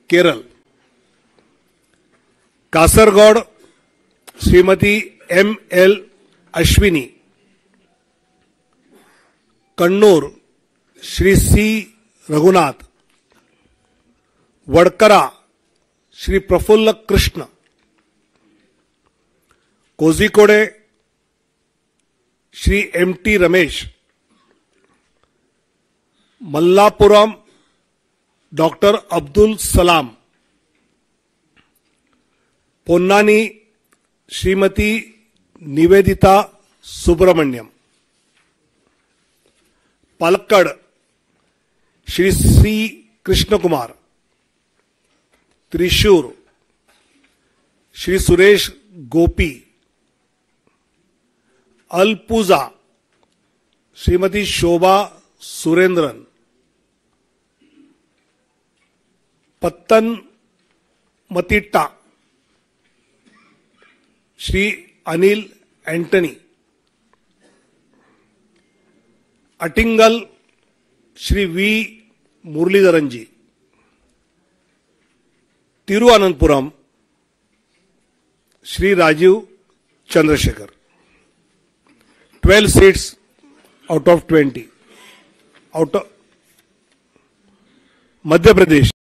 Kerala, Kasaragod Shrimati M.L. Ashwini, Kannur Shri C. Raghunath, Vadakara Shri Prafulla Krishna, Kozhikode Shri M.T. Ramesh, Malappuram doctor Abdul Salam, Ponnani Shrimati Nivedita Subramaniam, Palakkad Shri C. Krishna Kumar, Thrissur Shri Suresh Gopi, अल्पुजा Shrimati Shobha Surendran, Pathanamthitta Shri Anil Antony, Attingal Shri V. Muraleedharan ji, Thiruvananthapuram Shri Rajeev Chandrasekhar. 12 seats out of 20. Out of Madhya Pradesh